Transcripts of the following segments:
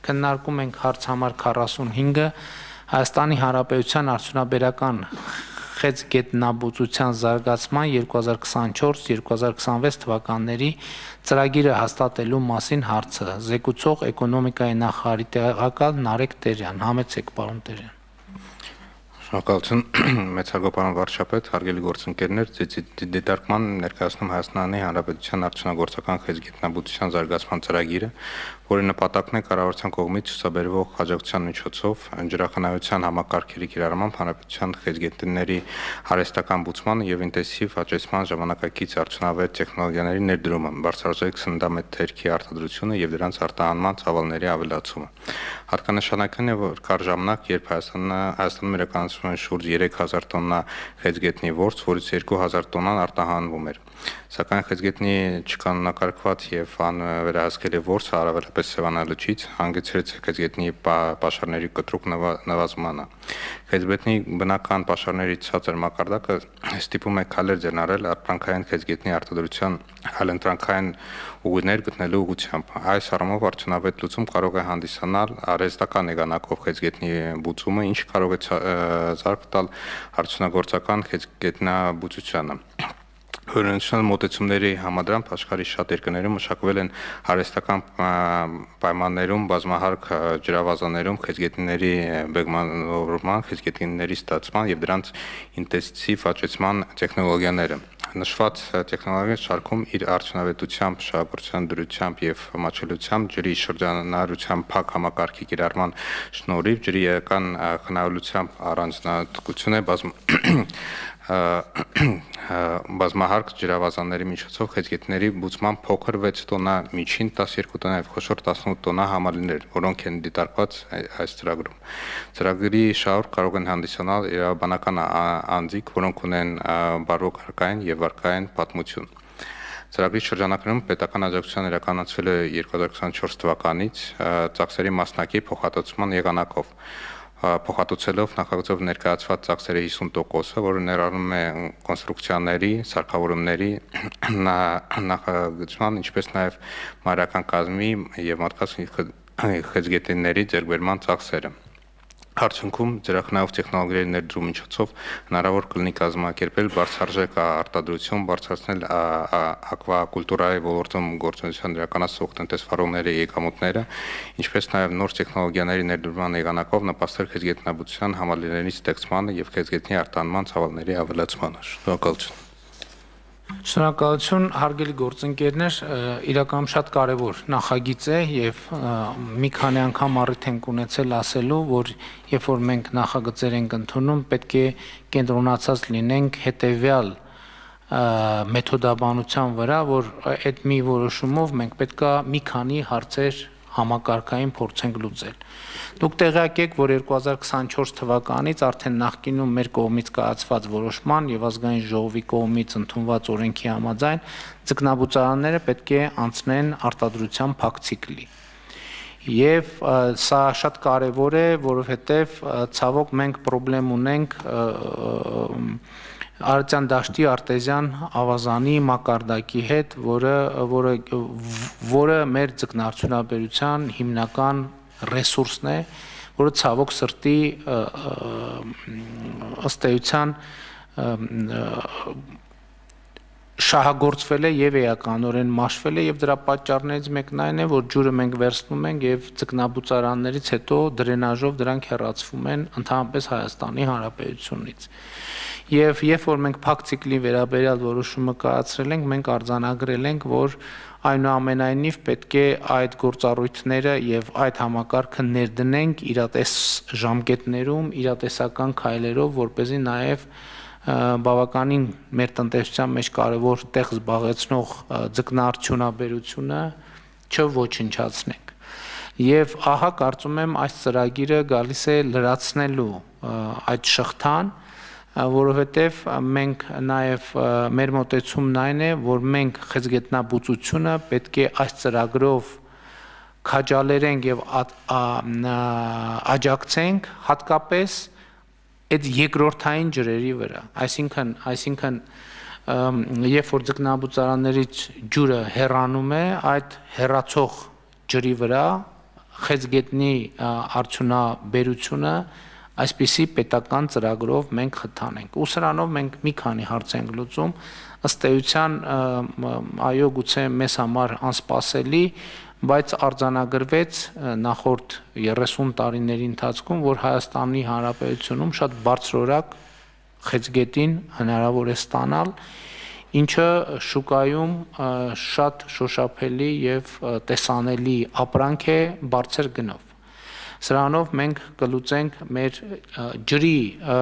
քննարկում ենք հարց համար 45-ը Հայաստանի Հանրապետության արդյունաբերական խեցգետնաբուծության զարգացման 2024-2026 թվականների ծրագիրը հաստատելու մասին հարցը զեկուցող էկոնոմիկայի նախարարի տեղակալ Նարեկ Տերյան, համեցեք պարոն Տերյան։ Շնորհակալություն մեծարգո պարոն վարչապետ, հարգելի գործընկերներ, դիտարկման ներկայացնում Հայաստանի Հանրապետության արդյունագործական խեցգետնաբուծության զարգացման ծրագիրը, որի նպատակն է կառավարության կողմից ցուցաբերվող աջակցության միջոցով ջրախնայության համակարգերի կիրառմամբ հանրապետության խեցգետնների հարստական բուծման եւ ինտենսիվ աճեցման ժամանակակից արդյունավետ տեխնոլոգիաների ներդրումը, բարձրաձայնակ սննդամթերքի արտադրությունը եւ դրանց արտահանման ծավալների ավելացումը։ Հատկանշանակն է, որ կար ժամանակ, երբ Հայաստանում իրականացվում են շուրջ 3000 տոննա խեցգետնի որս, որից 2000 տոննան արտահանվում էր։ Սակայն խեցգետնի չկանոնակարգված եւ անվերահսկելի որսը առավելապես սևանալուչից հանգեցրեց խեցգետնի պաշարների կտրուկ նվազմանը։ Խեցգետնի բնական պաշարների ցածր մակարդակը ստիպում է քայլեր ձեռնարկել առանցքային խեցգետնի արտադրության այլընտրանքային ուղիներ գտնելու ուղղությամբ։ Այս առումով արդյունավետ լուծում կարող է հանդիսանալ արհեստական եղանակով խեցգետնի բուծումը, ինչը կարող է զարգ տալ արդյունագործական խեցգետնաբուծությանը։ Օրենսդրական մոտեցումների համաձայն աշխարհի շատ երկրներում մշակվել են արհեստական պայմաններում բազմահարկ ջրավազաներում խեցգետնիների բեկմանորման, խեցգետնիների ստացման եւ դրանց ինտենսիվ աճեցման տեխնոլոգիաները։ Նշված տեխնոլոգիան շարքում իր արդյունավետությամբ, շահագործության դրությամբ եւ մատչելիությամբ ջրի շրջանառության փակ համակարգի կիրառման շնորհիվ ջրի էական խնայողությամբ առանձնահատկություն է բազմահարկ ջրավազանների միջոցով խեցգետնիների բուծման փոքր 6 տոննա, միջին 12 տոննա եւ խոշոր 18 տոննա համալիրներ, որոնք են դիտարկված այս ծրագրում։ Ծրագրի շահույթ կարող են հանդիսանալ իրավաբանական անձիկ, որոնք ունեն բարոյական եւ վարկային պատմություն։ Ծրագրի շրջանակներում պետական աջակցության իրականացվել է 2024 թվականից ծախսերի մասնակի փոխհատուցման եղանակով։ Փոխհատուցելով նախագծով ներկայացված ծախսերի 50%-ը, որը ներառում է կոնստրուկցիաների, սարքավորումների, նախագծման, ինչպես նաև մանրական կազմի եւ մարդկային խեցգետնիների ձեռքբերման ծախսերը։ Արդյունքում ջրախնայող տեխնոլոգիաների ներդրումի միջոցով հնարավոր կլինի կազմակերպել բարձրարժեք արտադրություն, բարձրացնել ակվակուլտուրայի ոլորտում գործունեություն իրականացնող տնտեսվարողների եկամուտները, ինչպես նաև նոր տեխնոլոգիաների ներդրման եղանակով նպաստել խեցգետնաբուծության համալիրների ստեղծմանը եւ խեցգետնի արտահանման ծավալների ավելացմանը։ Շնորհակալություն։ Շնորհակալություն, հարգելի գործընկերներ, իրականում շատ կարևոր նախագիծ է եւ մի քանի անգամ առիթ ենք ունեցել ասելու, որ երբ որ մենք նախագծեր ենք ընդունում, պետք է կենտրոնացած լինենք հետեւյալ մեթոդաբանության վրա, որ այդ մի որոշումով մենք պետքա մի քանի հարցեր համակարգային փորձենք լուծել։ Դուք տեղյակ եք, որ 2024 թվականից արդեն նախկինում մեր կողմից կայացված որոշման եւ ազգային ժողովի կողմից ընդունված օրենքի համաձայն ձկնաբուծարանները պետք է անցնեն արտադրության փակ ցիկլի։ Եվ սա շատ կարևոր է, որովհետեւ ցավոք մենք խնդրեմ ունենք Արարատյան դաշտի արտեզյան ավազանի մակարդակի հետ, որը մեր ձկնարդյունաբերության հիմնական ռեսուրսն է, որը ցավոք սրտի ըստ էության շահագործվել է եւ էականորեն մաշվել է եւ դրա պատճառներից մեկն այն է, որ ջուրը մենք վերցնում ենք եւ ձկնաբուծարաններից հետո դրենաժով դրանք հեռացվում են ընդհանրապես Հայաստանի Հանրապետությունից։ Եվ երբ որ մենք փակ ցիկլի վերաբերյալ որոշումը կայացրել ենք, մենք արձանագրել ենք, որ այնուամենայնիվ պետք է այդ գործառույթները եւ այդ համակարգը ներդնենք իրատես ժամկետներում, իրատեսական քայլերով, որպեսզի նաեւ բավականին մեր տնտեսության մեջ կարևոր տեղ զբաղեցնող ձկնարդյունաբերությունը չոչնչացնենք։ Եվ ահա կարծում եմ այս ծրագիրը գալիս է լրացնելու այդ շղթան, որովհետև մենք նաև մեր մոտեցումն այն է, որ մենք խեցգետնաբուծությունը պետք է այս ծրագրով քաջալերենք եւ աջակցենք հատկապես այդ երկրորդային ջրերի վրա, այսինքն երբ որ ձկնաբուծարաններից ջուրը հեռանում է, այդ հեռացող ջրի վրա խեցգետնի արդյունաբերությունը այսպիսի պետական ծրագրով մենք խթանենք։ Ու սրանով մենք մի քանի հարց ենք լուծում, ըստ էության այո գուցե մեզ համար անսպասելի, բայց արձանագրվեց նախորդ 30 տարիների ընթացքում, որ Հայաստանի Հանրապետությունում շատ բարձրորակ խեցգետին հնարավոր է ստանալ, ինչը շուկայում շատ շոշափելի եւ տեսանելի ապրանք է բարձր գնով։ Սրանով մենք կլուծենք մեր ջրի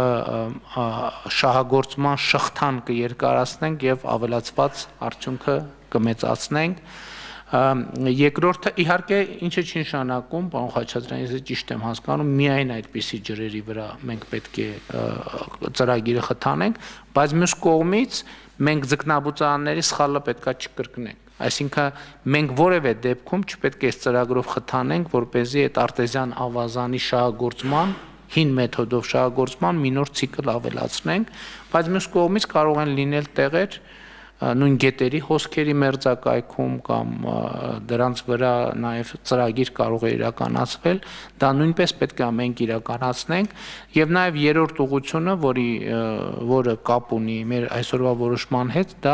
շահագործման շղթան կերկարացնենք եւ ավելացված արդյունքը կմեծացնենք։ Երկրորդը իհարկե ինչը չի նշանակում, պարոն Խաչատրյան, ես ճիշտ եմ հասկանում, միայն այդպիսի ջրերի վրա մենք պետք է ծրագիրը խթանենք, բայց մյուս կողմից մենք ձկնաբուծարանների սխալը պետքա չկրկնենք։ Այսինքն մենք որևէ դեպքում չպետք է ծրագրով խթանենք, որպեսզի այդ արտեզյան ավազանի շահագործման, հին մեթոդով շահագործման մի նոր ցիկլ ավելացնենք, բայց մյուս կողմից կարող են լինել տեղեր, նույն գետերի հոսքերի մերձակայքում կամ դրանց վրա նաև ծրագիր կարող է իրականացվել, դա նույնպես պետք է մենք իրականացնենք եւ նաև երրորդ ուղղությունը, որը կապ ունի մեր այսօրվա որոշման հետ, դա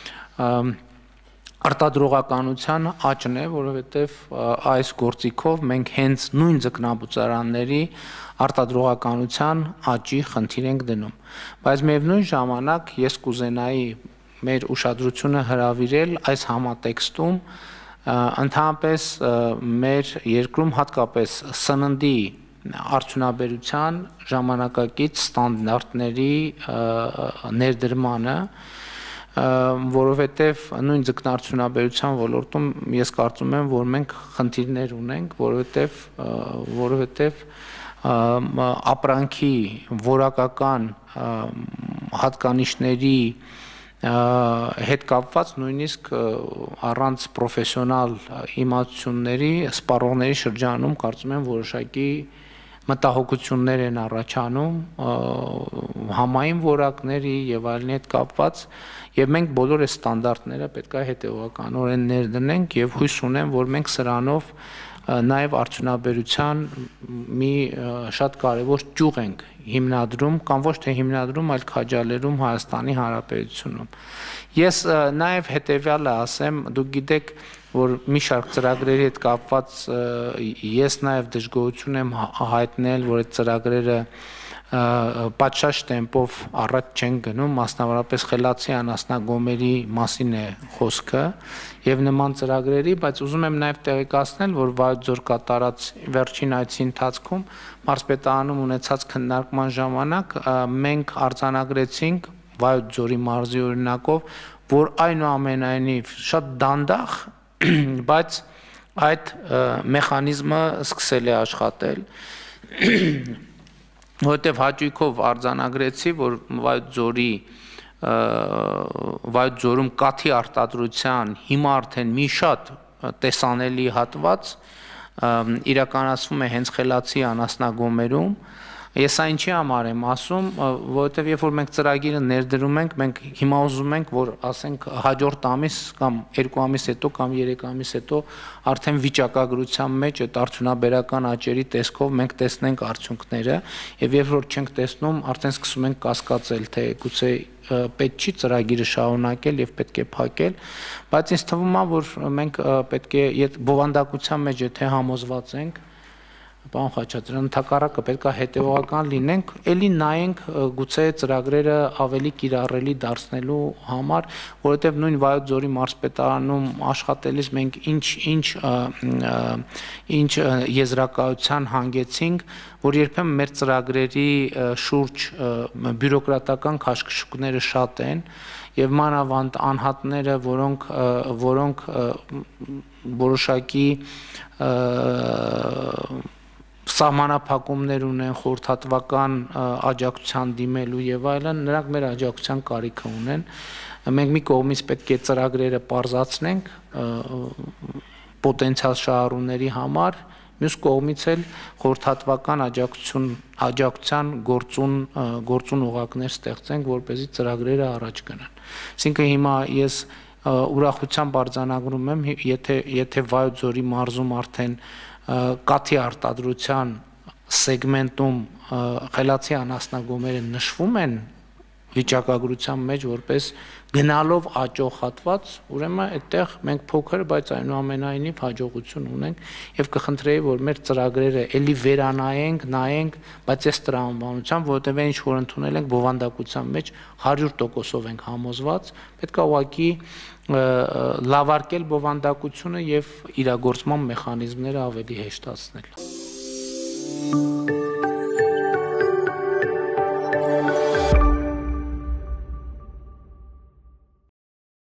արտադրողականության աճն է, որովհետեւ այս գործիքով մենք հենց նույն ձկնաբուծարանների արտադրողականության աճի խնդիր ենք դնում, բայց միևնույն ժամանակ ես կուզենայի մեր ուշադրությունը հրավիրել այս համատեքստում ընդհանրապես մեր երկրում հատկապես սննդի արդյունաբերության ժամանակակից ստանդարտների ներդրմանը, որովհետև նույն ձկնարդյունաբերության ոլորտում ես կարծում եմ, որ մենք խնդիրներ ունենք, որովհետև ապրանքի որակական հատկանիշների հետ կապված նույնիսկ առանց պրոֆեսիոնալ իմացությունների սպառողների շրջանում կարծում եմ որոշակի մտահոգություններ են առաջանում համային որակների եւ այլնի հետ կապված եւ մենք բոլոր այս ստանդարտները պետք է հետեւականորեն ներդնենք եւ հույս ունեմ, որ մենք սրանով նաև արդյունաբերության մի շատ կարևոր ճյուղ ենք հիմնադրում կամ ոչ թե հիմնադրում, այլ քաջալերում Հայաստանի Հանրապետությունում։ Ես նաև հետևյալը ասեմ, դուք գիտեք, որ մի շարք ծրագրերի հետ կապված ես նաև դժգոհություն եմ հայտնել, որ այդ ծրագրերը պատշաճ տեմպով առաջ չեն գնում, մասնավորապես խելացի անասնագոմերի մասին է խոսքը եւ նման ծրագրերի, բայց ուզում եմ նաեւ տեղեկացնել, որ Վայոց ձոր կատարած վերջին այցի ընթացքում մարզպետարանում ունեցած քննարկման ժամանակ մենք արձանագրեցինք Վայոց ձորի մարզի օրինակով, որ այնուամենայնիվ շատ դանդաղ, բայց այդ մեխանիզմը սկսել է աշխատել որտեվ հաճույքով արձանագրեցի, որ Վայոց ձորում կաթի արտադրության հիմա արդեն մի շատ տեսանելի հատված իրականացվում է հենց խելացի անասնագոմերում։ Ես այն ինչի համար եմ ասում, որովհետև երբ որ մենք ծրագիրը ներդրում ենք, մենք հիմա ուզում ենք, որ ասենք հաջորդ ամիս կամ 2 ամիս հետո կամ 3 ամիս հետո արդեն վիճակագրության մեջ այդ արդյունաբերական աճերի տեսքով մենք տեսնենք արդյունքները, եւ երբ որ չենք տեսնում, արդեն սկսում ենք կասկածել, թե գուցե պետք չի ծրագիրը շարունակել եւ պետք է փակել, բայց ինձ թվում է, որ մենք պետք է բովանդակության մեջ եթե համոզված ենք, Պարոն Խաչատրյան, ընդհակառակը պետք է հետևողական լինենք, ելի նայենք գուցե ծրագրերը ավելի կիրառելի դարձնելու համար, որովհետև նույն Վայոց ձորի մարզպետարանում աշխատելիս մենք ինչ եզրակացության հանգեցինք, որ երբեմն մեր ծրագրերի շուրջ բյուրոկրատական քաշքշուկները շատ են եւ մանավանդ անհատները, որոնք որոշակի սահմանափակումներ ունեն խորհրդատվական աջակցության դիմելու եւ այլն, նրանք մեր աջակցության կարիքը ունեն։ Մենք մի կողմից պետք է ծրագրերը պարզացնենք պոտենցիալ շահառուների համար, մյուս կողմից էլ խորհրդատվական աջակցության գործուն օղակներ ստեղծենք, որպեսզի ծրագրերը առաջ գնան։ Այսինքն հիմա ես ուրախությամբ արձանագրում եմ, եթե Վայոց ձորի մարզում արդեն կաթի արտադրության սեգմենտում խելացի անասնագոմերը նշվում են վիճակագրության մեջ որպես գնալով աճող հատված, ուրեմն այդտեղ մենք փոքր, բայց այնուամենայնիվ հաջողություն ունենք եւ կխնդրեի, որ մեր ծրագրերը էլի վերանայենք, նայենք, բայց այս տրամաբանությամբ, որտեղ ինչ որ ընդունել ենք բովանդակության մեջ 100%-ով ենք համոզված, պետք է ուղղակի լավարկել բովանդակությունը եւ իրագործման մեխանիզմները ավելի հեշտացնել։